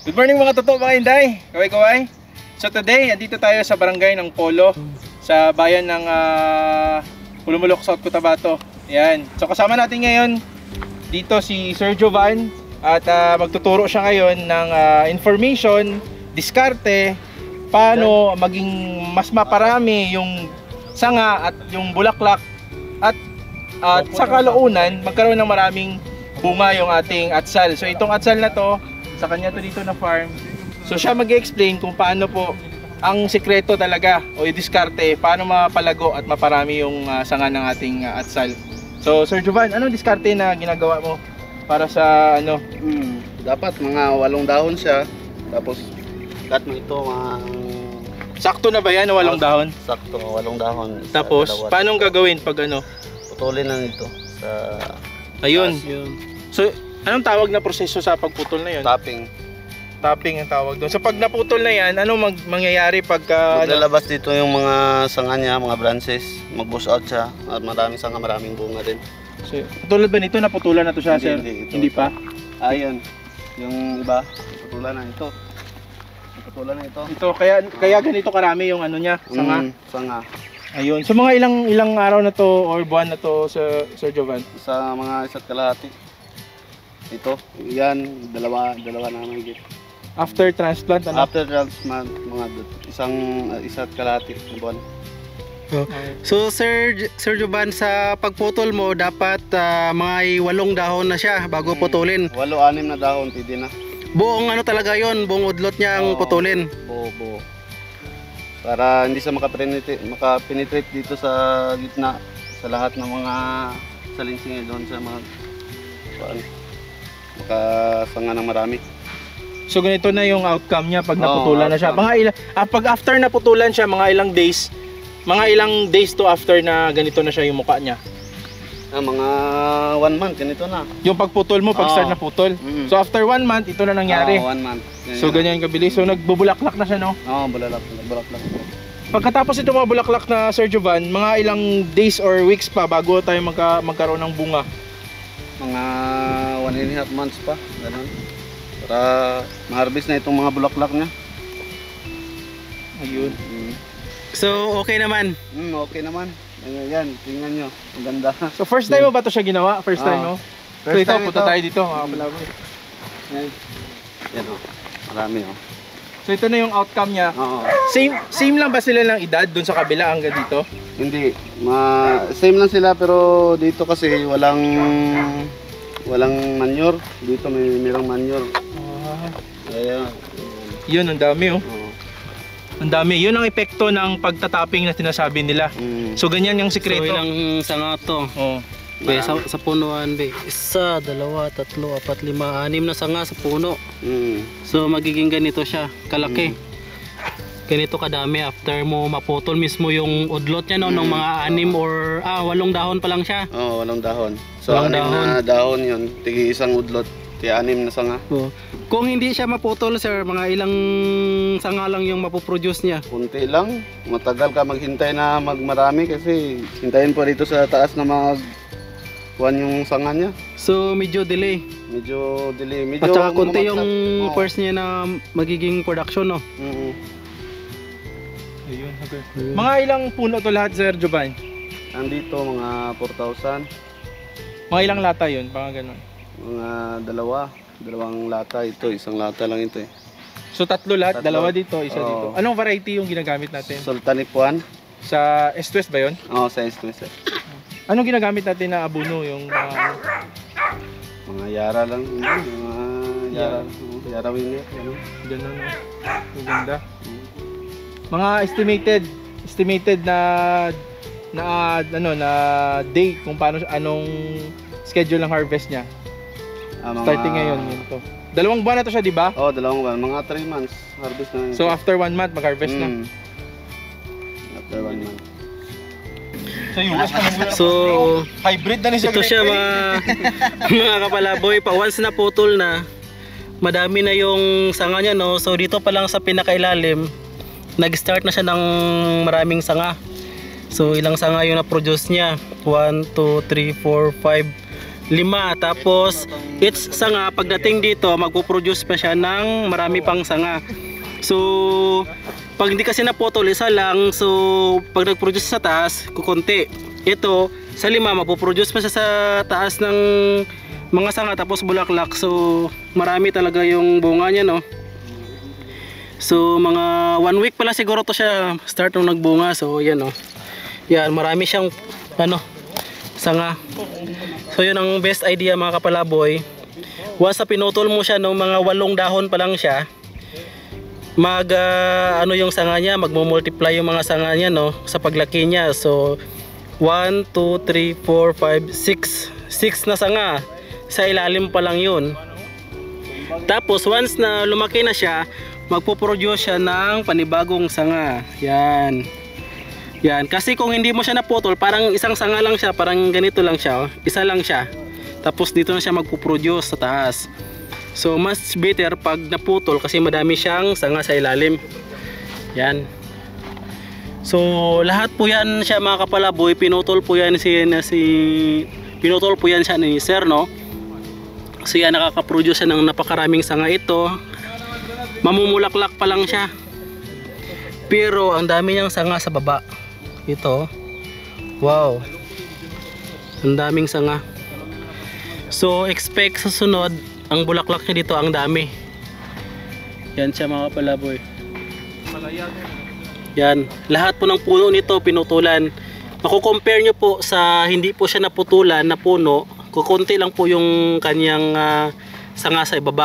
Good morning mga totoo mga Inday, kaway-kaway. So today, andito tayo sa barangay ng Polo, sa bayan ng Pulumulok, South Cotabato. Yan. So kasama natin ngayon dito si Sir Jovan at magtuturo siya ngayon ng information, diskarte, paano maging mas maparami yung sanga at yung bulaklak at sa kalaunan magkaroon ng maraming bunga yung ating atsal. So itong atsal na to, sa kanya to dito na farm. So siya mag-explain kung paano po ang sikreto talaga o i-diskarte, paano mapalago at maparami yung sanga ng ating atsal. So Sir Jovan, anong diskarte na ginagawa mo para sa ano? Dapat mga 8 dahon siya. Tapos cut mo ito mga... Sakto na ba yan, 8 dahon? Sakto, 8 dahon. Tapos, paano gagawin pag ano? Putulin lang ito sa... Ayun. So, anong tawag na proseso sa pagputol na yun? Tapping. Tapping ang tawag doon. So pag naputol na yan, anong mangyayari pagka... Maglalabas dito yung mga sanga niya, mga branches. Mag-boost out siya. At maraming sanga, maraming bunga din. So, tulad ba nito, naputulan na to siya, sir? Hindi pa? Ayun. Yung iba, naputulan na ito. Naputulan na ito. Ito, kaya ganito karami yung ano niya, sanga? Sanga. Ayun. So mga ilang araw na to or buwan na to, Sir Jovan? Sa mga 1 kalahati. Ito, yan, dalawa na mahigit. After transplant, ano? After transplant, mga 1 kalahati na buwan. So Sir Jovan, sa pagputol mo dapat mga 8 dahon na siya bago putulin. 8-6 na dahon, pwede na. Buong ano talaga yon, buong udlot niya ang putulin. Buo. Para hindi siya makapenetrate dito sa gitna sa lahat ng mga salinsing doon sa mga makasanga ng marami. So ganito na yung outcome niya pag naputulan na siya. Pag after naputulan siya, mga ilang days to after na ganito na siya yung mukha niya? Mga 1 month, ganito na. Yung pagputol mo, pag start na putol. So after 1 month, ito na nangyari. 1 month. So ganyan kabilis. So nagbubulaklak na siya, no? Oo, bulaklak. Pagkatapos ito mga bulaklak na Sir Jovan, mga ilang days or weeks pa bago tayo magkaroon ng bunga? Mga 1.5 months pa, ganun. Para ma-harvest na itong mga bulaklak niya. Ayun. So okay naman? Okay naman. Ayan, tingnan nyo. Ang ganda. So first time mo ba ito siya ginawa? First time mo? So ito, punta tayo dito mga palaboy. Yan o. Marami o. So ito na yung outcome niya. Oo. Same lang ba sila ng edad dun sa kabila hanggang dito? Hindi. Same lang sila pero dito kasi walang manure. Dito mayroong manure. Kaya yun, ang dami oh. Ang dami. Yun ang epekto ng pagtatapping na sinasabi nila. So ganyan yung sikreto. So ilang sanga to? Be, sa punuan be. 1, 2, 3, 4, 5, 6 na sanga sa puno. So magiging ganito siya, kalaki. Ganito kadami after mo maputol mismo yung udlot niya, no, ng mga 6 or 8 dahon pa lang siya. Oo, 8 dahon. So 6 na dahon yun, tigi 1 udlot, kaya 6 na sanga. Kung hindi siya maputol, sir, mga ilang sanga lang yung mapoproduce niya? Kunti lang, matagal ka maghintay na magmarami kasi hintayin po dito sa taas na kuhan yung sanga niya. So medyo delay. Medyo at saka kunti yung first niya na magiging production, no? Ayun, okay. Mga ilang puno to lahat, Sir Jovan? Nandito mga 4,000. Mga ilang lata yun? Mga ganun? Mga dalawang lata ito, 1 lata lang ito eh. So 3 lahat, 2 dito, 1 dito. Anong variety yung ginagamit natin? Sultanipuan. Sa East-West ba yun? Oo, sa East-West. Anong ginagamit natin na abono? Yung mga yara lang, mga yara winger, ano? Ganun, no? Ang ganda. Mga estimated na day kung paano, anong schedule ng harvest niya. Starting ngayon, yun to. 2 buwan na to siya, di ba? Oo, 2 buwan. Mga 3 months harvest na yun. So after 1 month, mag-harvest na? After 1 month. So hybrid na ito siya mga kapalaboy. Once na putol na, madami na yung sanga niya, no? So dito pa lang sa pinakailalim, nag-start na siya ng maraming sanga. So ilang sanga yung na-produce niya? 1, 2, 3, 4, 5, 5. Tapos each sanga pagdating dito magpo-produce pa siya ng marami pang sanga. So pag hindi kasi naputol isa lang, so pag nag-produce sa taas kukunti. Ito sa 5 magpo-produce pa siya sa taas ng mga sanga tapos bulaklak. So marami talaga yung bunga niya, no. So mga 1 week pala siguro to siya start nung nagbunga. So yan, no. Yan, marami siyang sanga. So yun ang best idea mga kapalaboy. Once na pinutol mo siya ng mga 8 dahon pa lang siya, yung sanga niya, magmo-multiply yung mga sanga niya, no, sa paglaki niya. So 1, 2, 3, 4, 5, 6 na sanga. Sa ilalim pa lang yun. Tapos once na lumaki na siya, magpo-produce siya ng panibagong sanga. Yan. Yan, kasi kung hindi mo siya naputol, parang isang sanga lang siya, parang ganito lang siya, oh. Isa lang siya. Tapos dito na siya magpo-produce sa taas. So much better pag naputol kasi madami siyang sanga sa ilalim. Yan. So lahat po yan siya mga kapalaboy, pinutol po yan pinutol po yan siya ni Sir, no. So yan, nakaka-produce siya ng napakaraming sanga ito. Mamumulaklak pa lang siya. Pero ang dami niyang sanga sa baba. Ito, wow, ang daming sanga. So expect sa sunod ang bulaklak niya dito ang dami. Yan siya mga kapalaboy. Yan, lahat po ng puno nito pinutulan. Makukompare nyo po sa hindi po siya naputulan na puno, kukunti lang po yung kanyang sanga sa ibaba.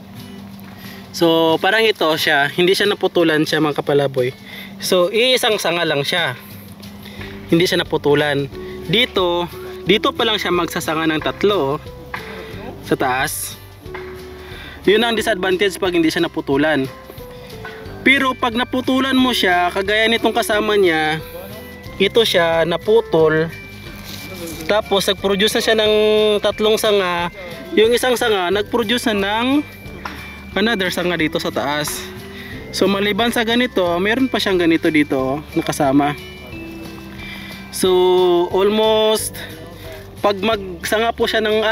So parang ito siya, hindi siya naputulan siya mga kapalaboy. So iisang sanga lang siya, hindi siya naputulan. Dito pa lang siya magsasanga ng 3 sa taas. Yun ang disadvantage pag hindi siya naputulan. Pero pag naputulan mo siya, kagaya nitong kasama niya, ito siya naputol, tapos nag-produce na siya ng 3 sanga. Yung isang sanga nag-produce na ng another sanga dito sa taas. So maliban sa ganito, meron pa siyang ganito dito nakasama. So almost pag magsanga po siya ng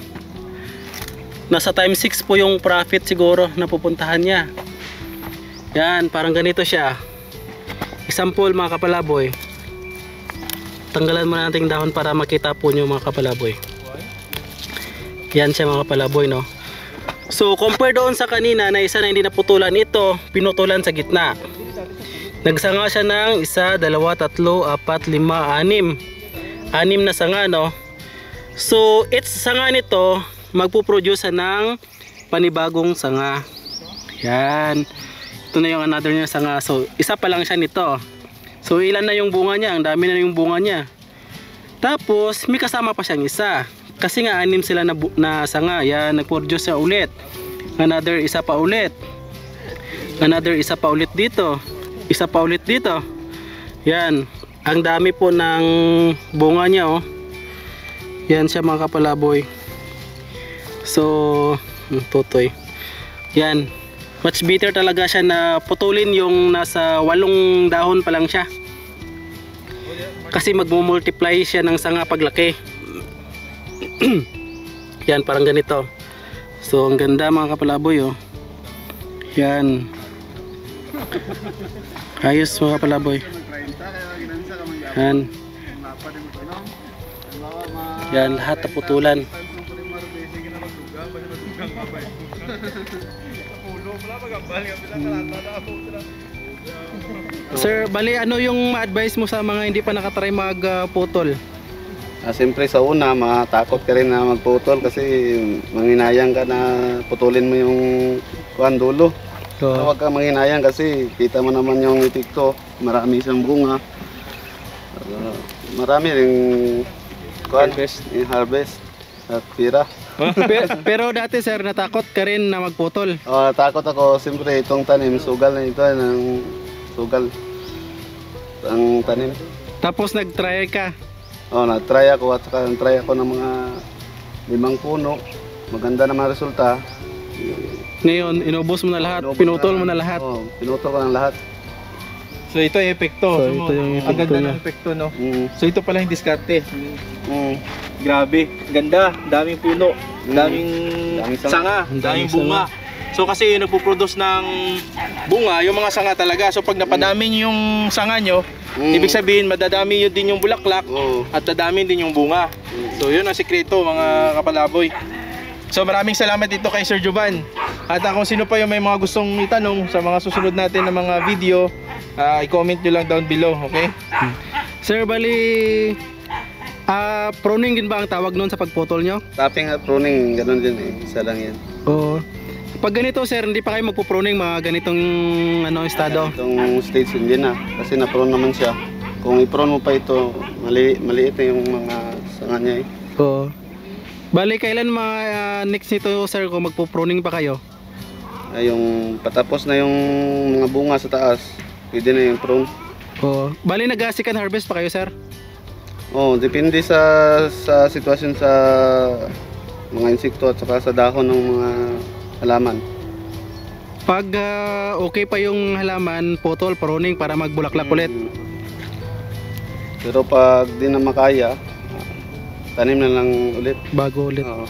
6, nasa times 6 po yung profit siguro na pupuntahan niya. Yan, parang ganito siya. Example mga kapalaboy. Tanggalan mo natin dahon para makita po nyo mga kapalaboy. Yan siya mga kapalaboy, no. So compare doon sa kanina na isa na hindi naputulan, ito pinutulan sa gitna. Nagsanga siya ng 1, 2, 3, 4, 5, 6. 6 na sanga, no. So each sanga nito magpo-produce ng panibagong sanga. Yan. Ito na yung another niya sanga. So isa pa lang siya nito. So ilan na yung bunga niya? Ang dami na yung bunga niya. Tapos may kasama pa siyang isa. Kasi nga 6 sila na sanga. Yan, nag-produce siya ulit. Another isa pa ulit. Another isa pa ulit dito. Isa pa ulit dito. Yan. Ang dami po ng bunga niya, oh. Yan siya mga kapalaboy. So tutoy. Yan. Much better talaga siya na putulin yung nasa 8 dahon pa lang siya. Kasi magmumultiply siya ng sanga paglaki. Yan, parang ganito. So ang ganda mga kapalaboy, oh. Yan. Ayos mga kapalaboy. Yan. Yan, lahat naputulan. Sir, bali ano yung ma-advise mo sa mga hindi pa nakatry magputol? Siyempre sa una, matakot ka rin na magputol kasi manginayang ka na putulin mo yung dulo. So, Huwag ka manginayang kasi kita mo naman yung epekto, marami siyang bunga. Marami ring harvest at pira. pero dati sir, natakot ka rin na magputol. Takot ako, siyempre itong tanim, sugal na ito, ng sugal ang tanim. Tapos nag-try ka. Na-try ako at saka nag-try ako ng mga 5 puno. Maganda naman resulta. Ngayon, inubos mo na lahat, pinutol mo na lahat. Pinutol ko ng lahat. So ito yung epekto. So, ito yung ang epekto ganda niya. ng epekto, no? Mm. So ito pala yung diskarte. Mm. Grabe, ganda, daming puno, daming Daming sanga, Daming daming bunga. So kasi yung nagpo-produce ng bunga, yung mga sanga talaga. So pag napadami nyo yung sanga nyo, ibig sabihin madadami yun din yung bulaklak Oo. at dadami din yung bunga. So yun ang sikreto mga kapalaboy. So maraming salamat dito kay Sir Jovan. At kung sino pa yung may mga gustong itanong sa mga susunod natin na mga video, i-comment nyo lang down below, okay? Sir, bali pruning din ba ang tawag noon sa pagputol nyo? Tapping at pruning, ganun din eh. Isa lang yan. Oo. Pag ganito sir, hindi pa kayo magpo-pruning mga ganitong estado? Itong stage hindi na. Kasi na-prune naman siya. Kung i-prune mo pa ito, maliit na yung mga sanga niya eh. Oo. Bali, kailan next nito sir kung magpo-pruning pa kayo? Ay, yung patapos na yung mga bunga sa taas, pwede na yung prune. Oo. Bali, nag-second harvest pa kayo sir? Oh, depende sa sitwasyon sa mga insekto at saka sa dahon ng mga halaman. Pag okay pa yung halaman, putol, pruning para magbulaklak ulit. Pero pag di na makaya, tanim na lang ulit. Bago ulit. Oo.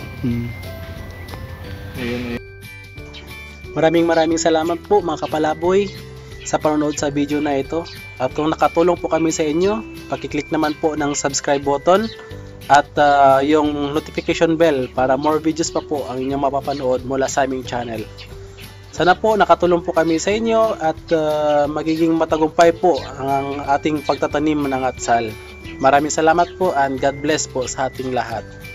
Maraming salamat po mga kapalaboy sa panonood sa video na ito. At kung nakatulong po kami sa inyo, pakiclick naman po ng subscribe button at yung notification bell para more videos pa po ang inyong mapapanood mula sa aming channel. Sana po nakatulong po kami sa inyo at magiging matagumpay po ang ating pagtatanim ng atsal. Maraming salamat po and God bless po sa ating lahat.